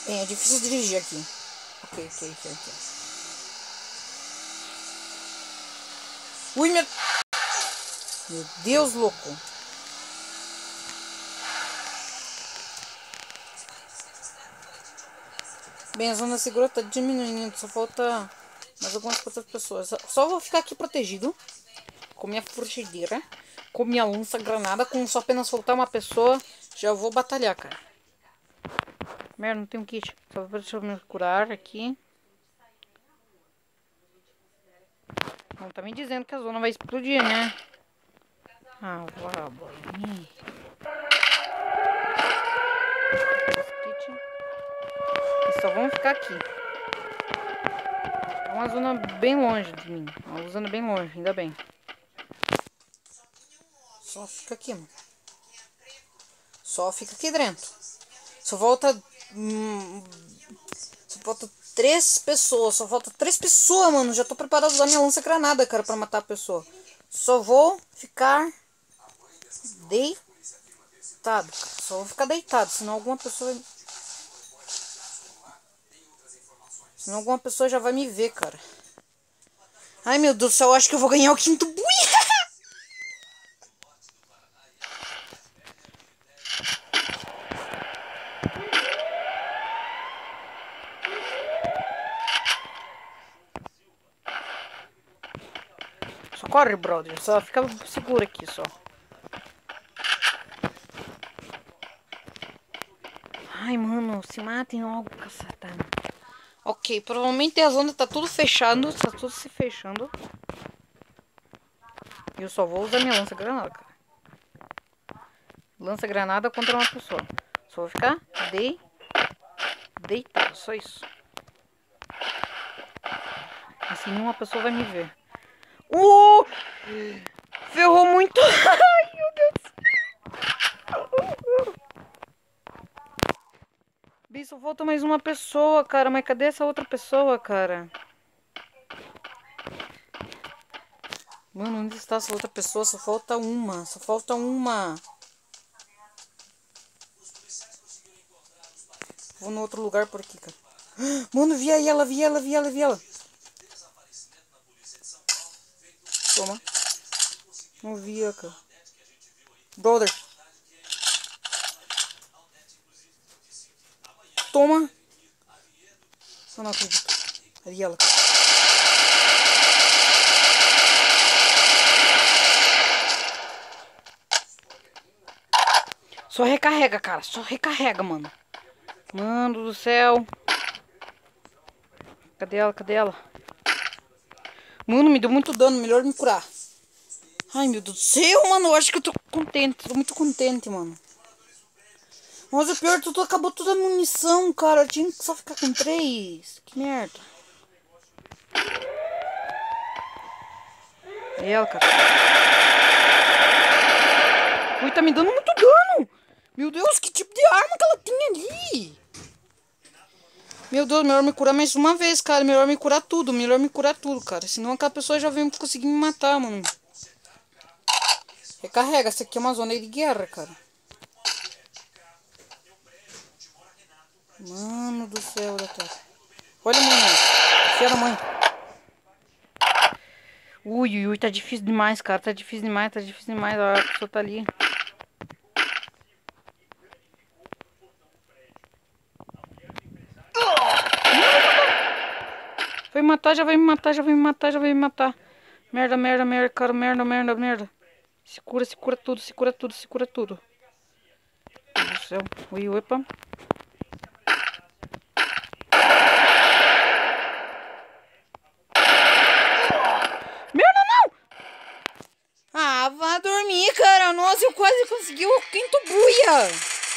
Bem, é difícil dirigir aqui. Ok. Ui, meu Deus, louco. Bem, a zona segura tá diminuindo. Só falta mais algumas outras pessoas. Só vou ficar aqui protegido. Com minha frigideira. Com minha lança-granada. Com só apenas faltar uma pessoa. Já vou batalhar, cara. Merda, não tem um kit. Só deixa eu me curar aqui. Não tá me dizendo que a zona vai explodir, né? Ah, vá, boy. E só vamos ficar aqui. É uma zona bem longe de mim. Uma zona bem longe, ainda bem. Só fica aqui, mano. Só fica aqui dentro. Só volta... só falta 3 pessoas. Só falta 3 pessoas, mano. Já tô preparado a usar minha lança-granada, cara, pra matar a pessoa. Só vou ficar deitado, cara. Só vou ficar deitado, senão alguma pessoa... Senão alguma pessoa já vai me ver, cara. Ai, meu Deus do céu, eu acho que eu vou ganhar o quinto bui. Só corre, brother. Só fica seguro aqui, só. Ai, mano, se matem logo, caceta. Ok, provavelmente a zona tá tudo fechando. Tá tudo se fechando. E eu só vou usar minha lança-granada, cara. Lança-granada contra uma pessoa. Só vou ficar deitado, só isso. Assim nenhuma pessoa vai me ver. Ferrou muito. Ai, meu Deus. Bem, só falta mais uma pessoa, cara. Mas cadê essa outra pessoa, cara? Mano, onde está essa outra pessoa? Só falta uma. Só falta uma. Vou no outro lugar por aqui, cara. Mano, vi ela. Toma. Não via, cara. Brother. Toma. Eu não acredito. Vi ela. Só recarrega, cara. Só recarrega, mano. Mano do céu. Cadê ela? Mano, me deu muito dano. Melhor me curar. Ai, meu Deus do céu, mano. Eu acho que eu tô contente. Tô muito contente, mano. Mas o pior, tudo acabou toda a munição, cara. Eu tinha que só ficar com 3. Que merda. E ela, cara. Ui, tá me dando muito dano. Meu Deus, que tipo de arma que ela tem ali? Meu Deus, melhor me curar mais uma vez, cara. Melhor me curar tudo, cara. Senão aquela pessoa já vem conseguir me matar, mano. Recarrega, essa aqui é uma zona de guerra, cara. Mano do céu da terra. Olha, mano. Filha da mãe. Ui, tá difícil demais, cara. Tá difícil demais. A pessoa tá ali. Vai me matar, já vai me matar. Merda, cara. Merda. Se cura tudo. Meu Deus do céu. Ui, opa. Merda, não! Ah, vá dormir, cara. Nossa, eu quase consegui o quinto buia.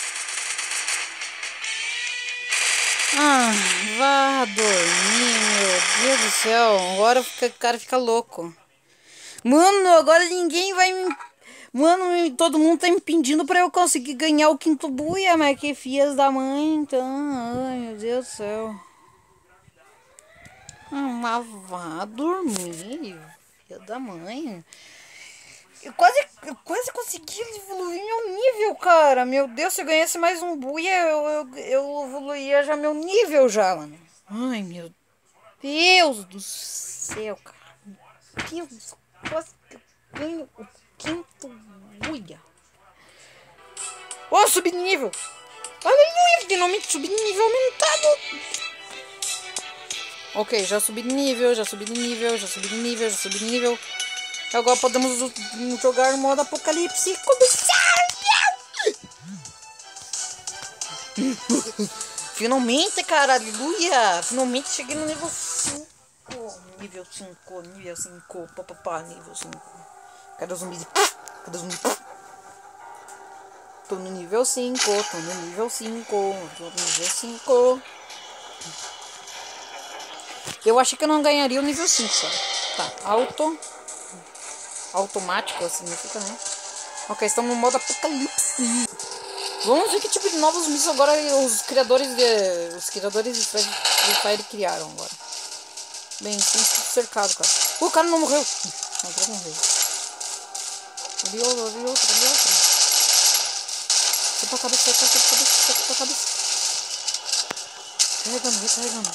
Ah, vá dormir, meu Deus do céu. Agora o cara fica louco. Mano, agora ninguém vai me... Mano, todo mundo tá me pedindo pra eu conseguir ganhar o quinto buia, mas que filhas da mãe, então... Ai, meu Deus do céu. Ah, mas vá dormir, filha da mãe. Eu quase consegui evoluir meu nível, cara. Meu Deus, se eu ganhasse mais um buia, eu evoluía já meu nível já, mano. Ai, meu Deus do céu, cara. Meu Deus, quase que eu ganho o quinto buia. Ó, subi de nível. Aleluia, finalmente subi de nível aumentado. Ok, já subi de nível, já subi de nível, já subi de nível, já subi de nível. Agora podemos jogar no modo apocalipse e começar! Finalmente, cara, aleluia! Finalmente cheguei no nível 5. Nível 5, nível 5, papapá, nível 5. Cadê os zumbis? Cadê os zumbis? Tô no nível 5, tô no nível 5, tô no nível 5. Eu achei que eu não ganharia o nível 5, cara. Tá, automático significa, né? Ok, estamos no modo apocalipse. Vamos ver que tipo de novos zumbis agora os criadores de Free Fire criaram agora. Bem, estamos tudo cercado, cara. O cara não morreu. Não, o cara morreu. Ali outro. Sai pra cabeça, sai pra cabeça. Recarregando.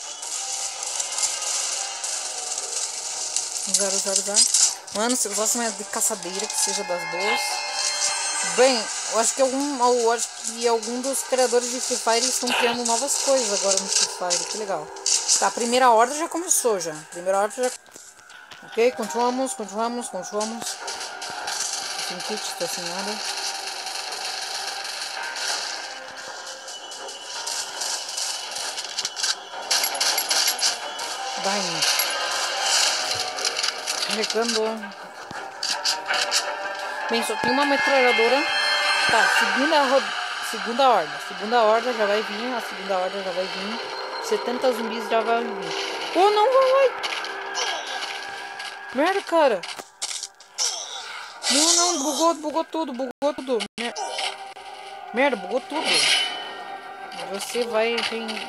Usar. Mano, se usasse uma de caçadeira que seja das boas. Bem, eu acho que algum dos criadores de Free Fire estão criando novas coisas agora no Free Fire, que legal. Tá, a primeira horda já começou já. Ok, continuamos. Sem kit, tá sem nada. Vai. Carregando. Bem, só tem uma metralhadora. Tá, segunda horda já vai vir. A segunda horda já vai vir. 70 zumbis já vai vir. Oh, não, vai. Merda, cara. Não, bugou tudo. Merda, bugou tudo. Você vai vir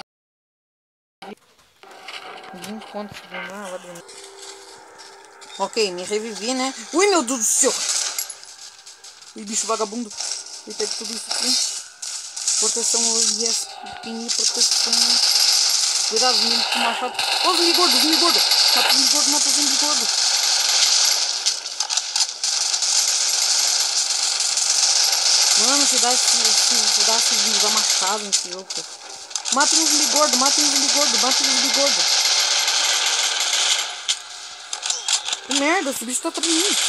quanto lá, vai dormir. Ok, me revivi, né? Ui, meu Deus do céu. Ui, bicho vagabundo. Ele pega tudo isso aqui. Proteção, yes, pin, proteção. Cuidado, menino, com o machado. Ô, zumbi gordo. Mata o zumbi gordo. Mano, se dá se usar machado nesse jogo. Mata um zumbi gordo. Que merda, esse bicho tá atrás de mim.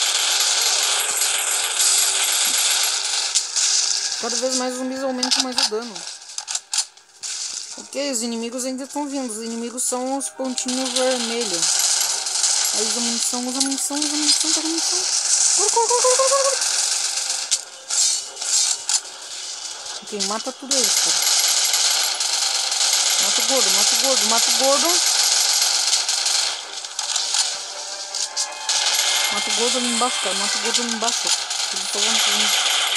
Cada vez mais os zumbis aumentam mais o dano. Ok, os inimigos ainda estão vindo. Os inimigos são os pontinhos vermelhos. Aí usa munição. Pega munição. Corre. Ok, mata tudo eles, cara. Mata o gordo. Mata o gordo ali embaixo, cara. Ele tá vendo comigo.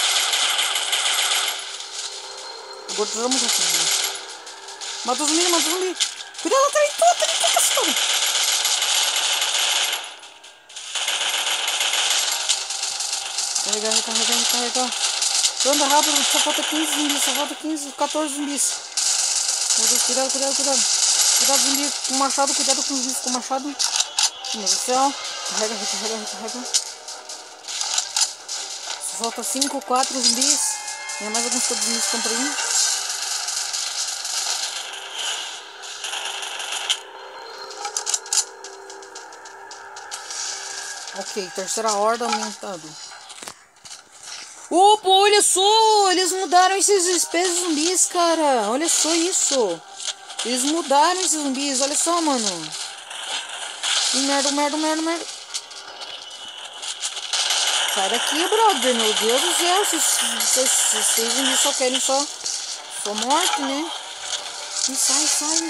O gordo já morreu comigo. Mata o zumbi. Cuidado, tá cacetado. Carregar. Anda rápido, só falta 14 zumbis. Meu Deus, cuidado. Cuidado, zumbi com machado, cuidado com os zumbis com machado. Meu Deus do céu. Recarrega. Só falta 5, 4 zumbis. Tem mais alguns zumbis que estão por aí. Ok, terceira horda aumentando. Opa, olha só! Eles mudaram esses espécies de zumbis, cara. Olha só isso. Eles mudaram esses zumbis. Olha só, mano. Que merda. Sai daqui, brother. Meu Deus do céu. Esses zumbis só querem só morte, né? E sai.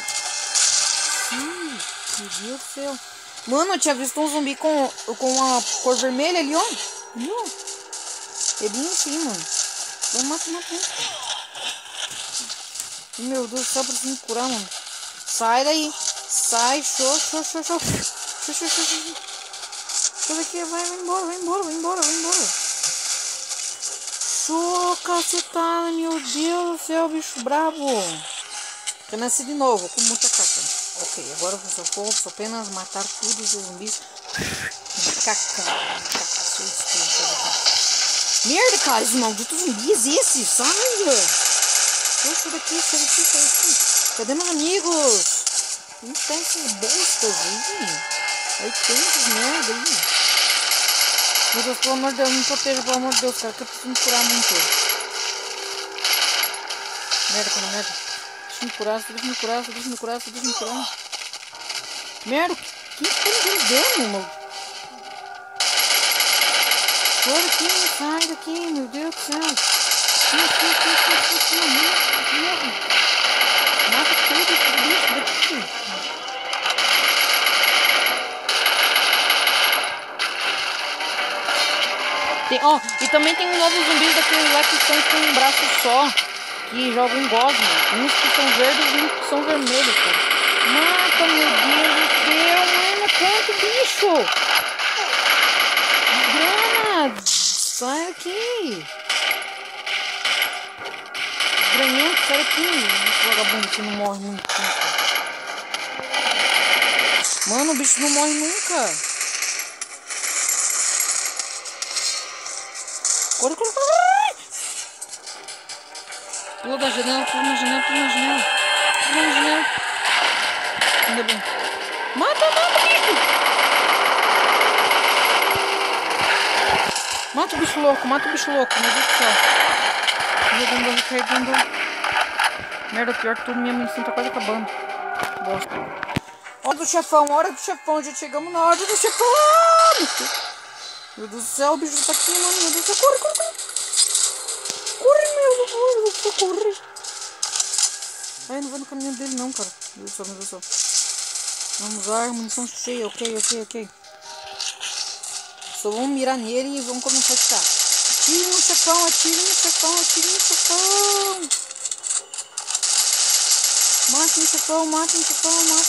Meu Deus do céu. Mano, eu tinha visto um zumbi com uma cor vermelha ali, ó. Ali, ó. É bem assim, mano. Vai, mata. Meu Deus do céu, preciso me curar, mano. Sai daí. Sai, show. Sai daqui, vai embora, vai embora, vai embora, vai embora. Show, cacetada, meu Deus do céu, bicho brabo. Renasci de novo, com muita caca. Ok, agora eu posso apenas matar todos os zumbis. Caca, sou expulso. Merda, cara, esses malditos zumbis, esses, sai. Sai daqui, sai daqui, sai daqui. Cadê meus amigos? Não tem esses bostas aí. Aí tem esses merda aí. Meu Deus, pelo amor de Deus, me proteja, pelo amor de Deus, cara, que eu preciso me curar muito. Merda, cara, merda. Deixa eu me curar, deixa eu me curar, deixa eu me curar, deixa eu me curar. Merda, quem tá me dando, meu? Sai daqui, sai daqui, meu Deus do céu. Mata tudo esse bicho daqui. Tem, ó, e também tem um novo zumbis daqueles lá que são com um braço só, que jogam gosma. Uns que são verdes e uns que são vermelhos, pô. Mata, meu Deus do céu, mano, quanto bicho! Grana! Sai daqui! Granhento, sai daqui! Vagabundo que não morre nunca. Mano, o bicho não morre nunca! Corre, corre, corre! Pula da janela, pula na janela, pula na janela. Pula na janela. Ainda bem. Mata, bicho! Mata o bicho louco, meu Deus do céu. Carregando. Merda, pior que tudo, minha munição tá quase acabando. Bosta. Hora do chefão, já chegamos na hora do chefão! Meu Deus do céu, o bicho tá aqui, mano. Meu Deus do céu, corre, corre, corre. Corre, meu Deus do céu, corre. Ai, não vai no caminho dele não, cara. Meu Deus do céu, Vamos lá, munição cheia, ok. Só vamos mirar nele e vamos começar a atirar. Atire no chefão, atire no chefão. Mate no chefão. Mate o chefão, não.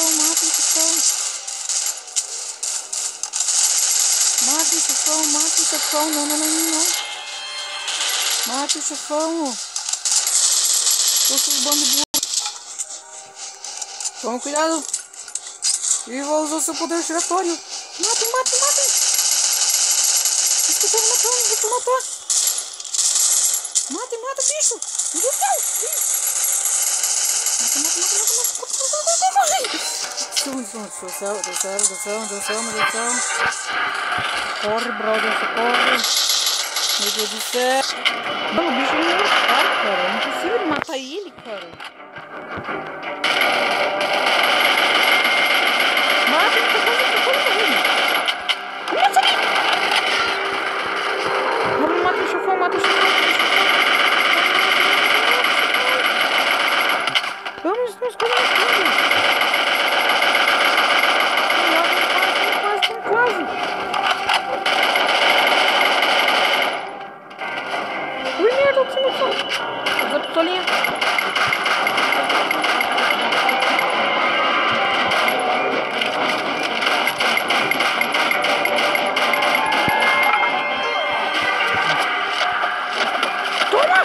Mate o chefão. Esses bandos de burro. Toma cuidado. E vou usar seu poder giratório. Matem. Esqueceu de matar, vou te matar. Mata, bicho. Meu Deus do céu. Mata. Desceu. Corre, brother, corre. Meu Deus do céu. Mano, o bicho não é mortal, cara. É impossível de matar ele, cara. Mata, ele tá quase morrendo. Vamos, mata o chefão. Vamos, quase. Ui, merda, usa a pistolinha. Toma!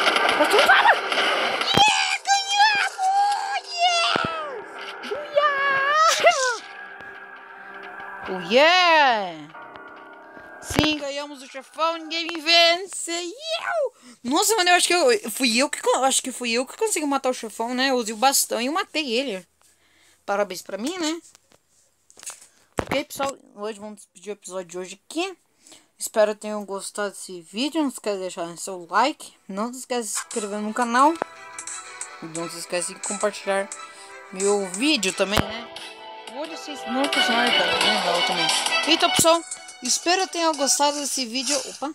Oh yeah! Sim, ganhamos o chefão, ninguém me vence! Nossa, mano, eu acho que fui eu que consegui matar o chefão, né? Eu usei o bastão e eu matei ele. Parabéns pra mim, né? Ok, pessoal, hoje vamos despedir o episódio de hoje aqui. Espero que tenham gostado desse vídeo. Não se esqueça de deixar seu like. Não se esqueça de se inscrever no canal. Não se esqueça de compartilhar meu vídeo também, né? Hoje vocês não personagem também. Então, pessoal, espero que tenham gostado desse vídeo. Opa!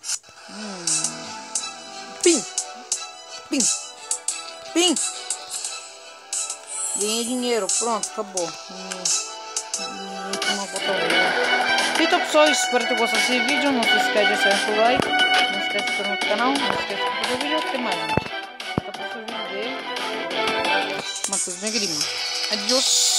Pim! Ganhei dinheiro, pronto, acabou. Então, pessoal, espero ter gostado desse vídeo. Não se esqueça de deixar seu like. Não se esqueça de se inscrever no canal. Não se esqueça de fazer o vídeo. Até mais, gente. Até o próximo vídeo dele. Matheus Negrima. Adiós.